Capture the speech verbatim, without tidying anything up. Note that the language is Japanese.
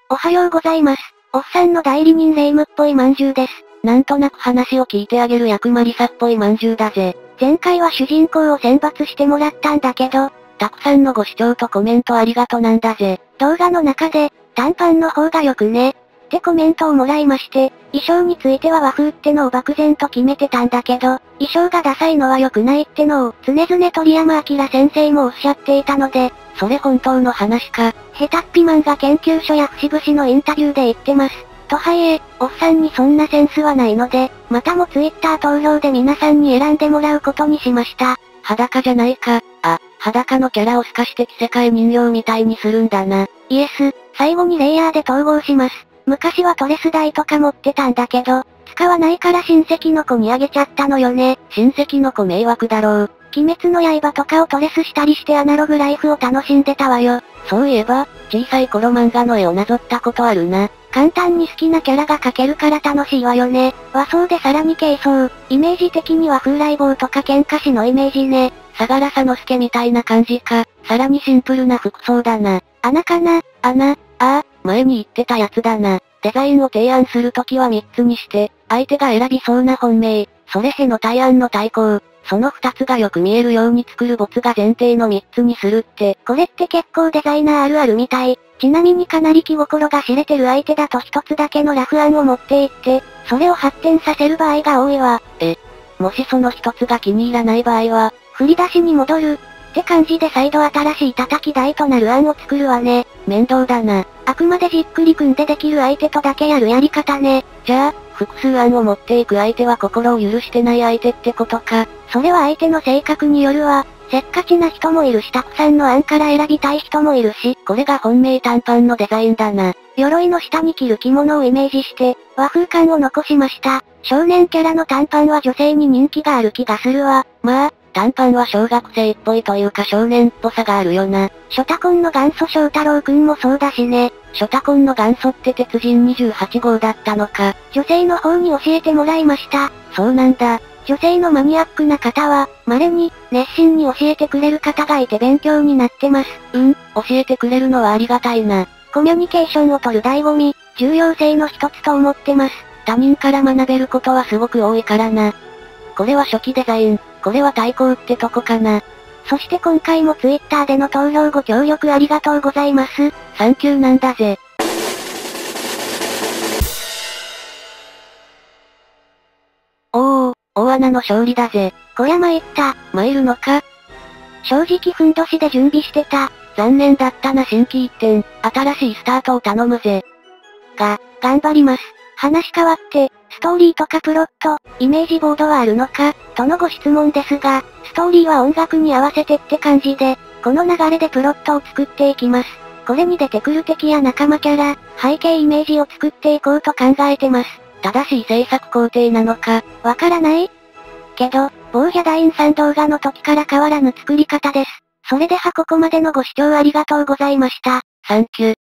おはようございます。おっさんの代理人霊夢っぽいまんじゅうです。 なんとなく話を聞いてあげる役マリサっぽいまんじゅうだぜ。 前回は主人公を選抜してもらったんだけど、 たくさんのご視聴とコメントありがとなんだぜ。 動画の中で、短パンの方がよくね、ってコメントをもらいまして、衣装については和風ってのを漠然と決めてたんだけど、衣装がダサいのは良くないってのを常々鳥山明先生もおっしゃっていたので、 それ本当の話か。 ヘタッピ漫画研究所や節々のインタビューで言ってます。とはいえ、おっさんにそんなセンスはないので、またもツイッター投票で皆さんに選んでもらうことにしました。 裸じゃないか。あ、裸のキャラを透かして着せ替え人形みたいにするんだな。 イエス、最後にレイヤーで統合します。昔はトレス台とか持ってたんだけど、使わないから親戚の子にあげちゃったのよね。 親戚の子迷惑だろう。 鬼滅の刃とかをトレスしたりしてアナログライフを楽しんでたわよ。 そういえば、小さい頃漫画の絵をなぞったことあるな。 簡単に好きなキャラが描けるから楽しいわよね。和装でさらに軽装。イメージ的には風来坊とか喧嘩師のイメージね。 相良佐之助みたいな感じか。さらにシンプルな服装だな。 穴かな穴、ああ、前に言ってたやつだな。デザインを提案するときはみっつにして、相手が選びそうな本命、それへの対案の対抗、そのふたつがよく見えるように作るボツが前提のみっつにするって。 これって結構デザイナーあるあるみたい。ちなみにかなり気心が知れてる相手だとひとつだけのラフ案を持っていって、それを発展させる場合が多いわ。 え、もしそのひとつが気に入らない場合は、 振り出しに戻る。って感じで再度新しい叩き台となる案を作るわね。 面倒だな。 あくまでじっくり組んでできる相手とだけやるやり方ね。 じゃあ、複数案を持っていく相手は心を許してない相手ってことか。 それは相手の性格によるわ。せっかちな人もいるし、たくさんの案から選びたい人もいるし、 これが本命短パンのデザインだな。 鎧の下に着る着物をイメージして、和風感を残しました。少年キャラの短パンは女性に人気がある気がするわ。 まあ、短パンは小学生っぽいというか少年っぽさがあるよな。 ショタコンの元祖翔太郎くんもそうだしね。 ショタコンの元祖って鉄人にじゅうはち号だったのか。 女性の方に教えてもらいました。 そうなんだ。 女性のマニアックな方は、稀に、熱心に教えてくれる方がいて勉強になってます。 うん、教えてくれるのはありがたいな。 コミュニケーションを取る醍醐味、重要性の一つと思ってます。 他人から学べることはすごく多いからな。これは初期デザイン、これは対抗ってとこかな。 そして今回もツイッターでの投票ご協力ありがとうございます。 サンキューなんだぜ。おー、大穴の勝利だぜ。 小山行った。 参るのか？ 正直ふんどしで準備してた。 残念だったな心機一転、新しいスタートを頼むぜ。 が、頑張ります。話変わって、ストーリーとかプロット、イメージボードはあるのか、とのご質問ですが、ストーリーは音楽に合わせてって感じで、この流れでプロットを作っていきます。これに出てくる敵や仲間キャラ、背景イメージを作っていこうと考えてます。 正しい制作工程なのか、 わからないけど、某ヒャダインさん動画の時から変わらぬ作り方です。それではここまでのご視聴ありがとうございました。 サンキュー。